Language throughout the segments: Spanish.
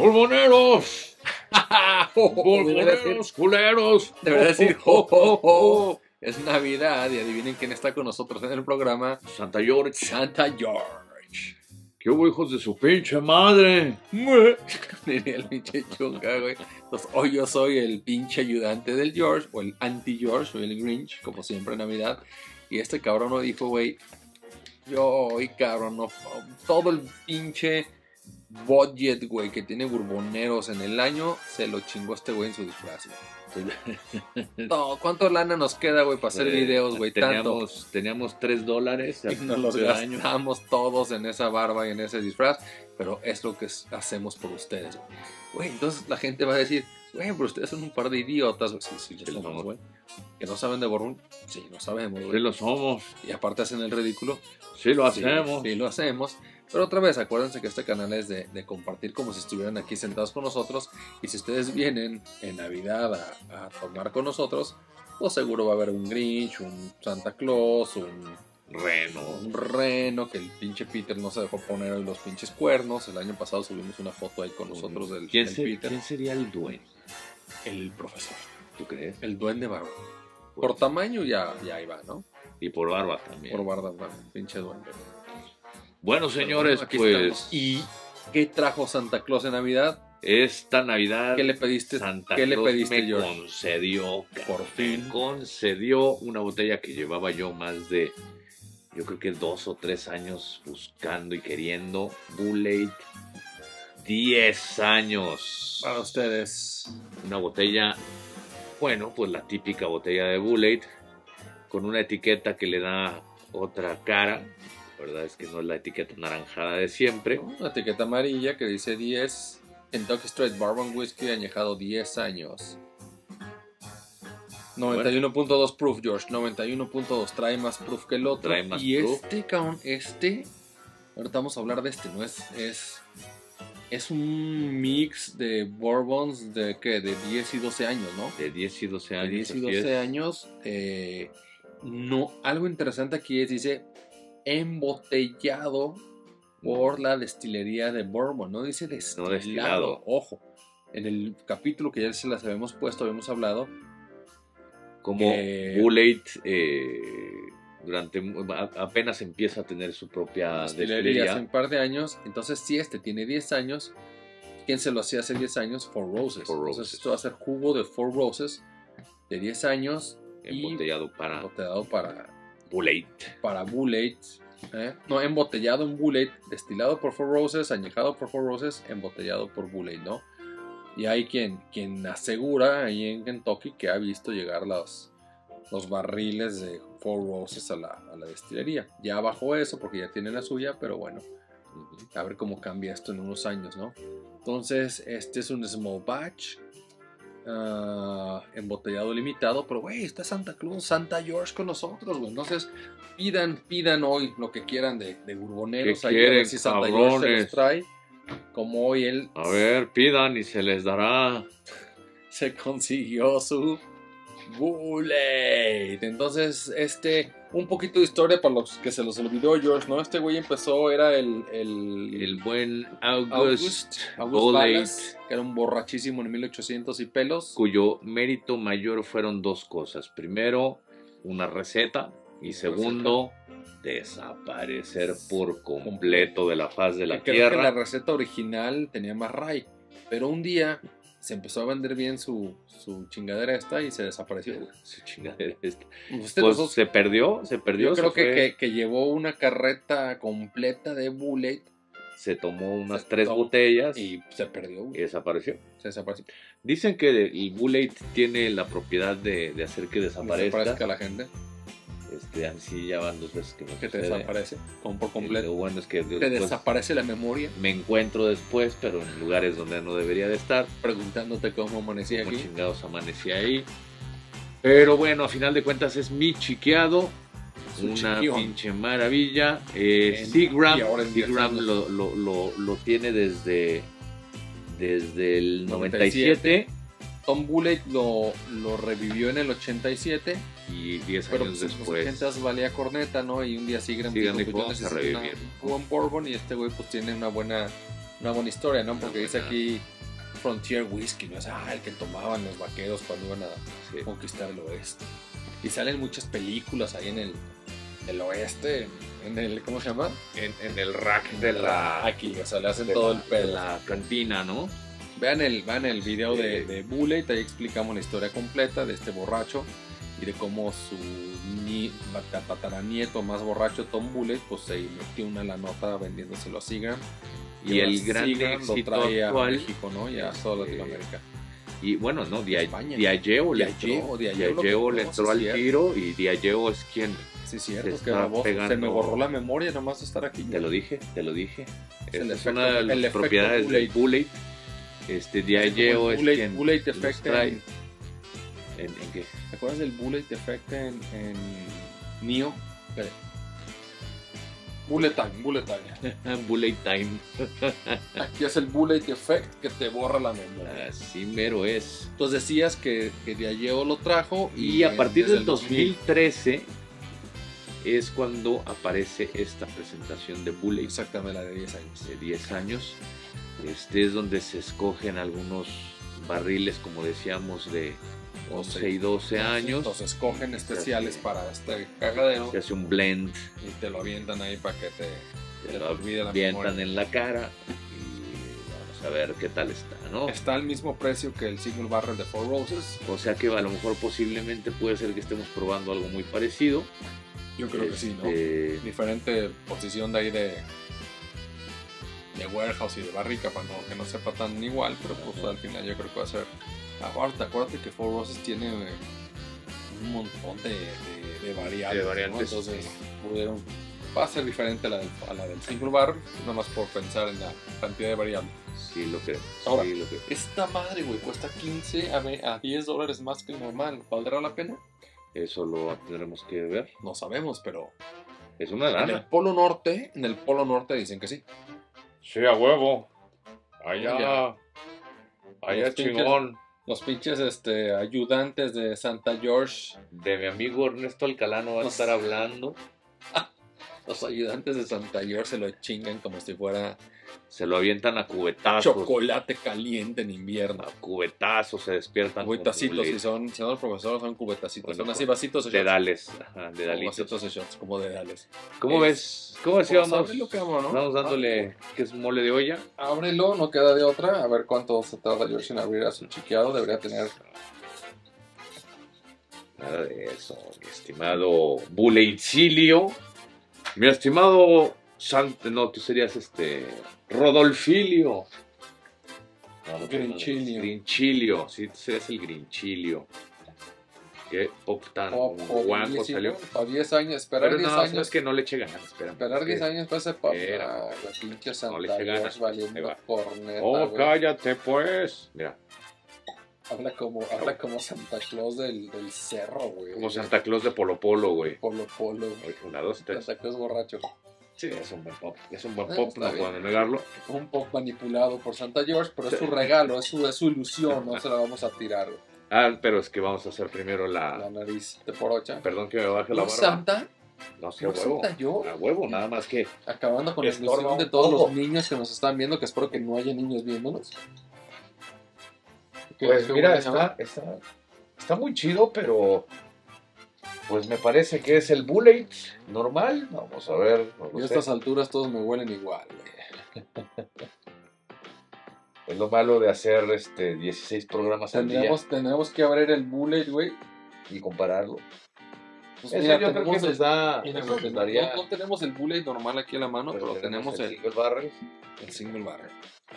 ¡Burboneros! ¡Burboneros, culeros! Debería decir, ¡ho, ho, ho! Es Navidad y adivinen quién está con nosotros en el programa. Santa George. Santa George. ¿Qué hubo, hijos de su pinche madre? Diría el pinche Chunga, güey. Entonces, hoy yo soy el pinche ayudante del George, o el anti-George, soy el Grinch, como siempre en Navidad. Y este cabrón nos dijo, güey, yo hoy, cabrón, no, todo el pinche budget, güey, que tiene Burboneros en el año, se lo chingó este güey en su disfraz, güey. No, ¿cuánto lana nos queda, güey, para hacer videos, güey? Teníamos $3 y nos los gastamos todos en esa barba y en ese disfraz, pero es lo que hacemos por ustedes, güey. Entonces la gente va a decir, güey, pero ustedes son un par de idiotas, güey. Sí, lo somos, güey. Que no saben de Borbón, sí, lo sabemos, güey. Sí lo somos. Y aparte hacen el ridículo. Sí lo hacemos. Sí lo hacemos. Pero otra vez, acuérdense que este canal es de compartir como si estuvieran aquí sentados con nosotros. Y si ustedes vienen en Navidad a tomar con nosotros, pues seguro va a haber un Grinch, un Santa Claus, un reno, que el pinche Peter no se dejó poner hoy los pinches cuernos. El año pasado subimos una foto ahí con nosotros del Peter. ¿Quién sería el duende? El profesor. ¿Tú crees? El duende barba. Por tamaño ya ahí va, ¿no? Y por barba también. Por barba, pinche duende. Bueno, señores, bueno, pues... estamos. ¿Y qué trajo Santa Claus en Navidad? Esta Navidad... ¿Qué le pediste? Santa ¿Qué le Claus pediste, me George? concedió, por fin. Me concedió una botella que llevaba yo más de... Yo creo que 2 o 3 años buscando y queriendo. Bulleit, 10 años. Para ustedes. Una botella, bueno, pues la típica botella de Bulleit, con una etiqueta que le da otra cara. La verdad es que no es la etiqueta naranjada de siempre. Una etiqueta amarilla que dice 10. Kentucky Straight Bourbon Whiskey añejado 10 años. 91.2 proof, George. 91.2. Trae más proof que el otro. Trae más y proof. cabrón, ahorita vamos a hablar de este, ¿no? Es un mix de bourbons de ¿qué? De 10 y 12 años, ¿no? De 10 y 12 años. De 10 y 12 años. No, algo interesante aquí dice embotellado por la destilería de Bourbon. No dice destilado. No destilado. Ojo, en el capítulo que ya se las habíamos puesto, habíamos hablado como Bulleit apenas empieza a tener su propia destilería hace un par de años. Entonces, si tiene 10 años, ¿quién se lo hacía hace 10 años? Four Roses. Entonces, esto va a ser jugo de Four Roses de 10 años. Embotellado para Bulleit. Para Bulleit. No, embotellado en Bulleit, destilado por Four Roses, añejado por Four Roses, embotellado por Bulleit, ¿no? Y hay quien asegura ahí en Kentucky que ha visto llegar los barriles de Four Roses a la destilería. Ya bajó eso porque ya tiene la suya, pero bueno, a ver cómo cambia esto en unos años, ¿no? Entonces, este es un small batch, embotellado limitado, pero güey, está Santa Claus, Santa George con nosotros, güey. Entonces, pidan hoy lo que quieran de Burboneros. ¿Qué ahí quieren, a ver si Santa George se los trae. Como hoy él... A ver, pidan y se les dará. Se consiguió su Bulleit. Entonces, un poquito de historia para los que se los olvidó, George, ¿no? Este güey empezó, era el buen August Bulleit, que era un borrachísimo en 1800 y pelos. Cuyo mérito mayor fueron 2 cosas. Primero, una receta. Y segundo, desaparecer por completo de la faz de la tierra. Creo que la receta original tenía más rye, pero un día se empezó a vender bien su chingadera esta y se desapareció. Su chingadera esta. Pues se perdió. Yo creo que llevó una carreta completa de Bulleit. Se tomó unas 3 botellas y se perdió. Y desapareció. Se desapareció. Dicen que el Bulleit tiene la propiedad de hacer que desaparezca la gente. Así ya van 2 veces que me te desaparece por completo. Lo bueno es que te desaparece la memoria. Me encuentro después, pero en lugares donde no debería de estar, preguntándote cómo amanecí aquí. Chingados amanecí ahí. Pero bueno, a final de cuentas es mi chiqueado. Una pinche maravilla. Seagram lo tiene desde el 97. Tom Bulleit lo revivió en el 87. Y 10 pero años pues después. En los 80 valía corneta, ¿no? Y un día Seagram dijo, pues yo necesito un bourbon. Y este güey pues tiene una buena buena historia, ¿no? Porque dice buena. aquí Frontier Whiskey, ¿no? Es el que tomaban los vaqueros cuando iban a Sí. conquistar el oeste. Y salen muchas películas ahí en el oeste, en el, ¿cómo se llama? En el rack de la, Aquí, o sea, le hacen de todo la- el pedo. de la cantina, ¿no? Vean el video Sí. de Bullet, ahí explicamos la historia completa de este borracho y de cómo su tataranieto más borracho, Tom Bullet, pues se metió una la nota vendiéndoselo a Seagram. Y el ahora gran Seagram lo éxito trae actual, a México, ¿no? Y a toda este, Latinoamérica. Y bueno, no, España. Diageo le Diageo, Diageo le no, entró sí, al cierto. tiro y Diageo es quien, Sí, cierto, se que está baboso, se me pegando. borró la memoria nomás de estar aquí. te lo dije. Es el Es efecto- una de el las efecto propiedades del Bullet. Diageo es quien Bullet los Effect trae. ¿En qué? ¿Te acuerdas del Bullet Effect en Neo? Bullet Time. Bullet Time. Aquí es el Bullet Effect que te borra la memoria. Así mero es. Entonces decías que Diageo lo trajo Y a partir desde del 2013 es cuando aparece esta presentación de Bullet Exactamente, la de 10 años. de 10 años. Es donde se escogen algunos barriles, como decíamos, de 11 y 12 años. Entonces escogen Se especiales hace- para este cagadero Se hace un blend, y te lo avientan ahí para que te se lo olvide la avientan memoria. en la cara y vamos a ver qué tal está, ¿no? Está al mismo precio que el Single Barrel de Four Roses. O sea que a lo mejor posiblemente puede ser que estemos probando algo muy parecido. Yo creo que sí, ¿no? Diferente posición de ahí de warehouse y de barrica para que no sepa tan igual, pero pues al final yo creo que va a ser. Aparte, acuérdate que Four Roses tiene un montón de variables, De variantes, ¿no? Entonces sí. va a ser diferente a la del Single Barrel, nada más por pensar en la cantidad de variables. Sí, lo creo. Ahora, sí, lo creo. Esta madre, güey, cuesta 15 a $10 más que el normal. ¿Valdrá la pena? Eso lo tendremos que ver. No sabemos, pero Es una en el lana. Polo Norte dicen que sí. Sí, a huevo. Allá Los chingón. Los pinches ayudantes de Santa George, De mi amigo Ernesto Alcalano va a estar hablando. los ayudantes de Santa George se lo chingan como si fuera Se lo avientan a cubetazos. chocolate caliente en invierno. A cubetazos se despiertan. con Cubetacitos, Bullet. si son los profesores, son cubetacitos. Bueno, son así vasitos de shots. Dedales. Ajá, Como dedalitos. vasitos de shots, como dedales. ¿Cómo ves? ¿Cómo Pues, decíamos? ábrelo, cabrón, ¿no? Vamos dándole que es mole de olla. Ábrelo, no queda de otra. A ver cuánto se tarda George en abrir a su chiqueado. Debería tener. Nada de eso, mi estimado Buleicilio. Mi estimado no, tú serías Rodolfilio. No, Grinchilio. Grinchilio, sí, tú serías el Grinchilio. Qué pop tan guapo salió. A 10 años, esperar Pero 10 no, años. es que no le eche ganas, espérame. Esperar 10 años para ese pop. Espera. La pinche Santa le eche ganas. George Ahí valiendo va. corneta. Oh, güey. cállate pues. Mira, Habla como Santa Claus del cerro, güey. como Santa Claus de Polo Polo, güey. Polo, güey. Oye, una, dos, tres. Santa Claus borracho. Sí, es un buen pop. Es un buen Ah, pop, está no bien. puedo negarlo. Un pop manipulado por Santa George, pero es su regalo, es su ilusión, no se la vamos a tirar, güey. Ah, pero es que vamos a hacer primero La nariz de porocha. Perdón que me baje la ¿No barba. Santa? No sé, a ¿No huevo. Santa George? A huevo, nada más que. Acabando con la Estorba ilusión de un todos poco. los niños que nos están viendo, que espero que no haya niños viéndonos. Pues ¿Qué mira, huele, chaval? está muy chido, pero. Pues me parece que es el Bullet normal. Vamos a ver. No Y lo a sé. estas alturas todos me huelen igual, güey. Es lo malo de hacer 16 programas al día Tendríamos que abrir el bullet, güey. y compararlo. Pues Eso mira, yo creo que nos da. mira, eso güey, nos daría. no tenemos el bullet normal aquí a la mano, pero tenemos el single barrel. single barrel.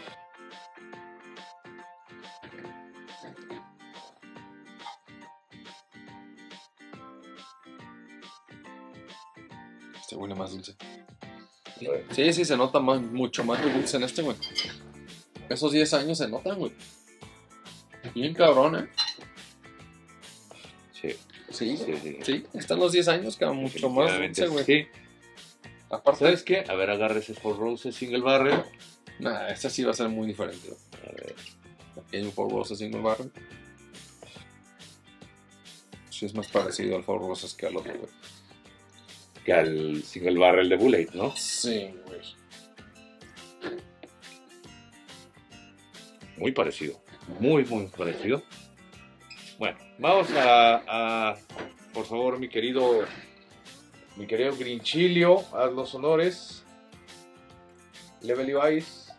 Este huele más dulce. Sí, se nota mucho más dulce en este, güey. Esos 10 años se notan, güey. Bien cabrón, ¿eh? Sí, Sí, sí. sí. Están los 10 años, cabrón, mucho más Definitivamente dulce, güey. sí. Aparte, ¿Sabes qué? A ver, agarra ese Four Roses single barrel. nah, este sí va a ser muy diferente, güey. A ver. Aquí hay un Four Roses single barrel. Sí, es más parecido al Four Roses que al otro, güey. Que al single barrel de Bullet, ¿no? Sí, güey. muy parecido. Muy, muy parecido. Bueno, vamos por favor, mi querido Grinchilio, haz los honores. Level Levi's.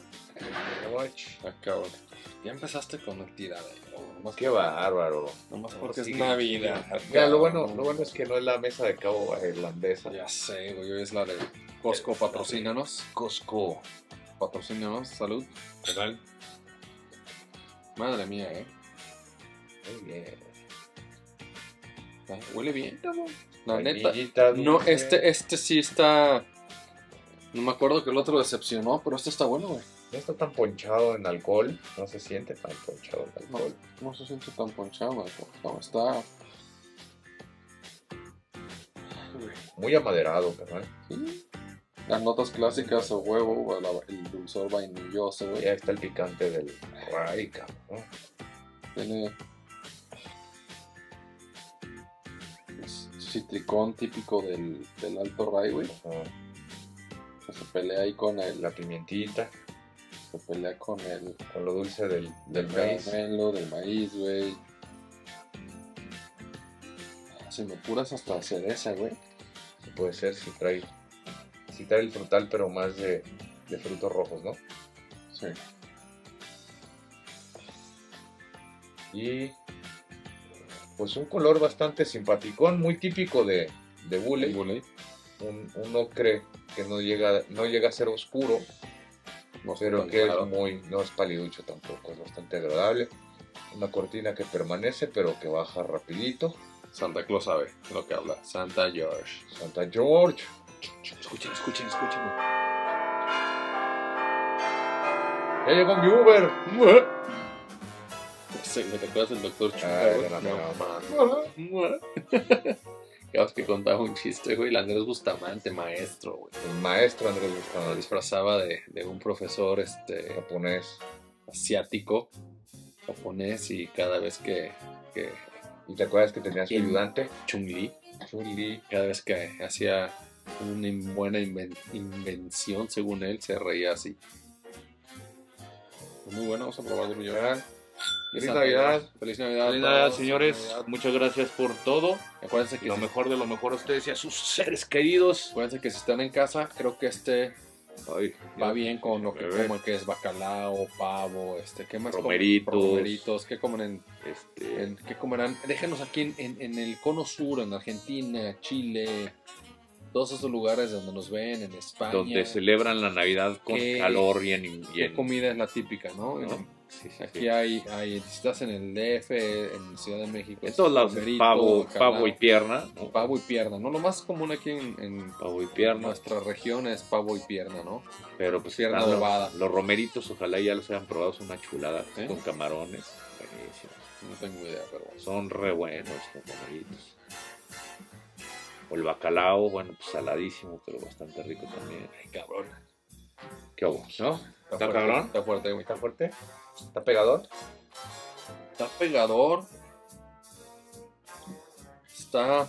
Acabo. Ya empezaste con el tiradero. Qué bárbaro. Nomás porque Sí. es Navidad. Mira, lo bueno es que no es la mesa de cabo irlandesa. Ya sé, güey, es la de Costco, patrocínanos. Costco. Patrocínanos, salud. Canal. Madre mía, Muy bien. Huele bien, cabrón. La neta. Vainillita No, dulce. este sí está. No me acuerdo que el otro decepcionó, pero este está bueno, güey. No está tan ponchado en alcohol. No se siente tan ponchado en No, alcohol. no se siente tan ponchado, güey. No, está. Muy amaderado, carnal. Sí. Las notas clásicas a huevo, el dulzor vainilloso, güey. Ya está el picante del rye, cabrón, ¿no? Tiene citricón típico del alto rye, güey. Ajá. Que se pelea ahí con La pimientita, se pelea con con lo dulce del maíz. caramelo, del maíz, güey. Se me apuras hasta cereza, güey. Puede ser si trae el frutal, pero más de frutos rojos, ¿no? Sí. Y pues un color bastante simpaticón, muy típico de Bulleit. Bulleit. Un ocre que no llega a ser oscuro, No sé, pero tan que claro. no es paliducho tampoco, es bastante agradable. Una cortina que permanece, pero que baja rapidito. Santa Claus sabe lo que habla. Santa George. Santa George. Escuchen. Ya llegó mi Uber. Sí, ¿me te acuerdas del doctor Chupa, Ay, güey? no. Cada vez que contaba un chiste, güey, el Andrés Bustamante, maestro, güey. El maestro Andrés Se Bustamante, disfrazaba de un profesor japonés. asiático, japonés, y cada vez que ¿Y te acuerdas que tenía su ayudante? Chun-Li, Chun-Li. cada vez que hacía una buena invención, según él, se reía así. Muy bueno, vamos a probarlo yo. Feliz Navidad. Feliz Navidad. Feliz a Navidad, todos. señores. Feliz Navidad. Muchas gracias por todo. Acuérdense que Lo mejor de lo mejor a ustedes y a sus seres queridos. Acuérdense que si están en casa, creo que Ay, va bien con lo que bebé. comen, que es bacalao, pavo, ¿qué más comen? Romeritos. Romeritos, ¿qué comen qué comerán? Déjenos aquí en el cono sur, en Argentina, Chile, todos esos lugares donde nos ven, en España. donde celebran la Navidad con ¿Qué- calor y en ¿Qué comida es la típica, no? ¿no? Sí, sí, Aquí sí. hay, si estás en el DF, en Ciudad de México. En es todos lados es romerito, pavo bacalao, y pierna, ¿no? pavo y pierna, ¿no? Lo más común aquí en Pavo y pierna. nuestra región es pavo y pierna, ¿no? Pero pues Pierna están adobada. los romeritos, ojalá ya los hayan probado, son una chulada. ¿Eh? Con camarones. Buenísimo. No tengo idea, pero Son re buenos los romeritos. O el bacalao, bueno, pues saladísimo, pero bastante rico también. ay, cabrón. ¿Qué hago? ¿No? ¿Está fuerte, cabrón? Está fuerte, güey. ¿Está fuerte? ¿Está pegador? Está pegador. Está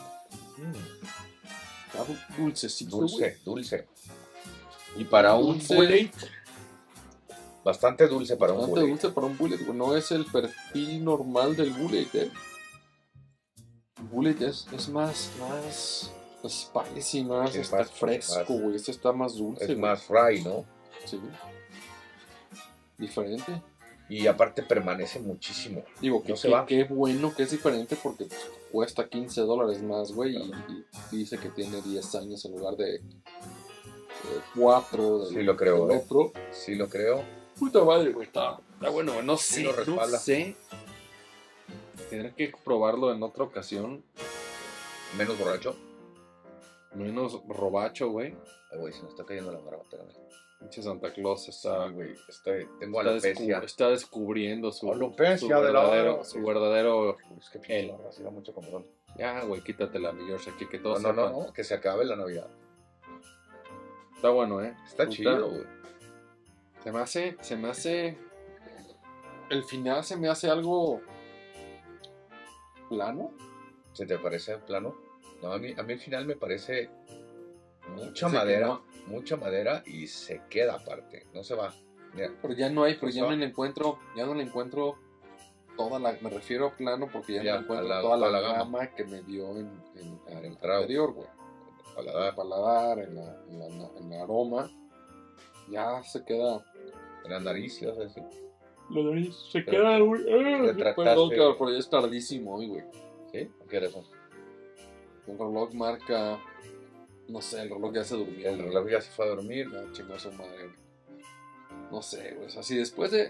dulcecito, güey. Dulce. Y para un Dulce. Bulleit, bastante dulce para un Bastante Bulleit. dulce para un bullet, güey. No es el perfil normal del bullet, ¿eh? El bullet es más spicy, más Sí, más- fresco, más- güey. Este está más dulce, Es güey. más fry, ¿no? Sí. Diferente. Y aparte permanece muchísimo. Digo, No se va. qué bueno que es diferente porque pues, cuesta $15 más, güey. Y dice que tiene 10 años en lugar de 4 Sí lo creo, del otro. Sí lo creo. Puta madre, güey. Está bueno, güey. No Sí sé, lo no respalda. sé. Tendré que probarlo en otra ocasión. Menos borracho. Menos robacho, güey. Ay, güey, se me está cayendo la barba, espérame. Pinche Santa Claus está, güey, tengo está, alopecia. está descubriendo su Alopecia de la verdadero, barba. su verdadero. Es que pinche Él. barba, sí da mucho comodón. Ya, güey, quítatela, mi George, aquí que No, todos no, sepan. no, que se acabe la Navidad. Está bueno, Está chido, güey. Se me hace. El final se me hace algo plano. ¿Se te parece plano? No, a mí al final me parece mucha Sé que madera, no. mucha madera y se queda aparte, no se va. Pero ya no le encuentro me refiero a plano porque ya no encuentro toda la gama que me dio en el anterior, güey. El paladar, en la aroma, ya se queda. En la nariz, ¿sí vas a decir? La nariz se queda, güey. Perdón, pero ya es tardísimo hoy, güey. ¿Sí? ¿Qué era eso? El reloj marca. No sé, el reloj ya se durmió. El reloj ya se fue a dormir. Ya chingó su madre, güey. No sé, güey. Así después de.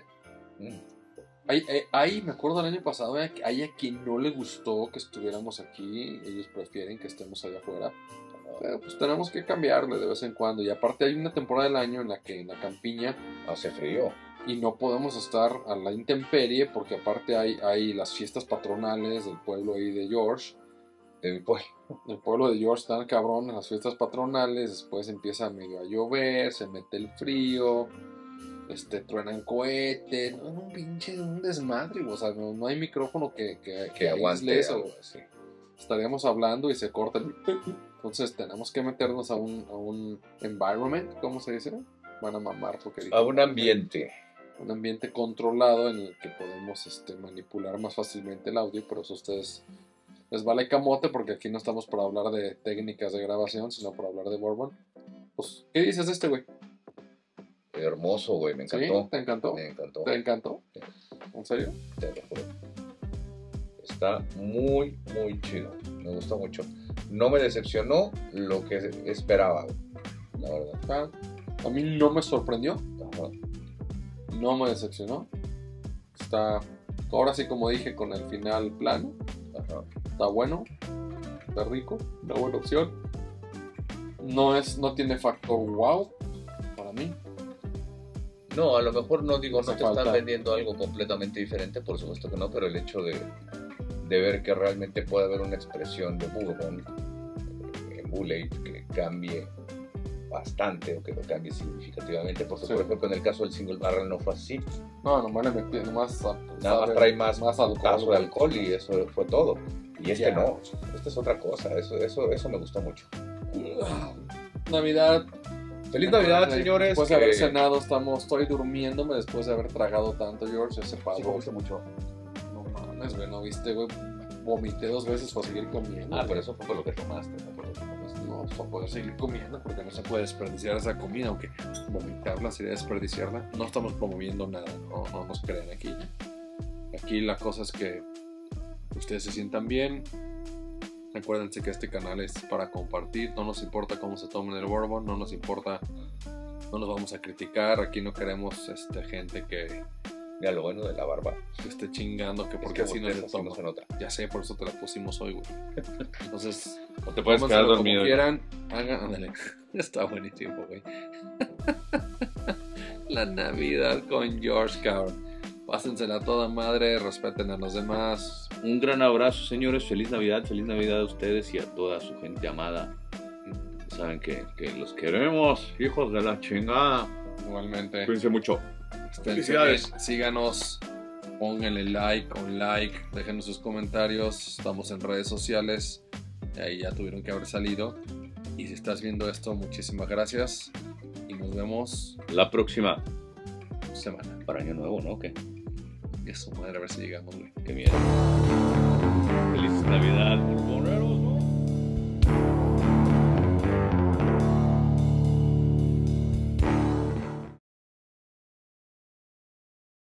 Ahí me acuerdo el año pasado, hay a quien no le gustó que estuviéramos aquí. Ellos prefieren que estemos allá afuera. Pero pues tenemos que cambiarle de vez en cuando. Y aparte hay una temporada del año en la que en la campiña hace frío. Y no podemos estar a la intemperie porque aparte hay las fiestas patronales del pueblo ahí de George. El pueblo de George están cabrón en las fiestas patronales. Después empieza medio a llover, se mete el frío. Truenan cohetes. No, un desmadre. O sea, no hay micrófono que aguante eso. Sí. Estaríamos hablando y se corta el... Entonces tenemos que meternos a un environment, ¿cómo se dice? Van a mamar porque... A un ambiente. Un ambiente controlado en el que podemos manipular más fácilmente el audio, pero eso a ustedes les vale camote porque aquí no estamos para hablar de técnicas de grabación, sino para hablar de bourbon. Pues, ¿qué dices de este, güey? Hermoso, güey, me encantó. ¿Sí? ¿Te encantó? Me encantó. ¿Te encantó? Sí. ¿En serio? Te lo juro. Está muy, muy chido. Me gustó mucho. No me decepcionó lo que esperaba, la verdad. A mí no me sorprendió. Ajá. No me decepcionó. Está, ahora sí como dije, con el final plano. Ajá. Está bueno. Está rico. Una buena opción. No tiene factor wow para mí. No, a lo mejor no te falta. Están vendiendo algo completamente diferente, por supuesto que no, pero el hecho de ver que realmente puede haber una expresión de bourbon en Bull Age que cambie bastante o que lo cambie significativamente, porque por ejemplo en el caso del single barrel no fue así. No, nomás le metí, nada más trae más alcohol, de alcohol y eso fue todo. Y no, esta es otra cosa, eso me gustó mucho. Navidad. Feliz Navidad, señores. Después de haber cenado, estoy durmiéndome después de haber tragado tanto, George, ese pavo. Sí, me gustó mucho. No mames, güey, ¿no viste, güey? Vomité 2 veces para seguir comiendo. Pero eso fue por lo que tomaste, No, para poder seguir comiendo, porque no se puede desperdiciar esa comida, aunque vomitarla sería desperdiciarla. No estamos promoviendo nada, no nos crean aquí. Aquí la cosa es que ustedes se sientan bien. Acuérdense que este canal es para compartir. No nos importa cómo se tomen el bourbon, no nos importa, no nos vamos a criticar. Aquí no queremos gente que... Mira lo bueno de la barba. Que esté chingando, que porque así no se toma. No se nota. Ya sé, por eso te la pusimos hoy, güey. Entonces, no te puedes quedar dormido. Como quieran, ándale. Está buenísimo, güey. La Navidad con George, cabrón. Pásensela a toda madre, respeten a los demás. Un gran abrazo, señores. Feliz Navidad a ustedes y a toda su gente amada. Saben que los queremos, hijos de la chingada. Igualmente. Cuídense mucho. Felicidades. Síganos, pónganle like, déjenos sus comentarios. Estamos en redes sociales. Ahí ya tuvieron que haber salido. Y si estás viendo esto, muchísimas gracias. Y nos vemos la próxima semana. Para Año Nuevo, ¿no? ¿Qué? Y a su madre, a ver si llegamos, güey. Qué miedo.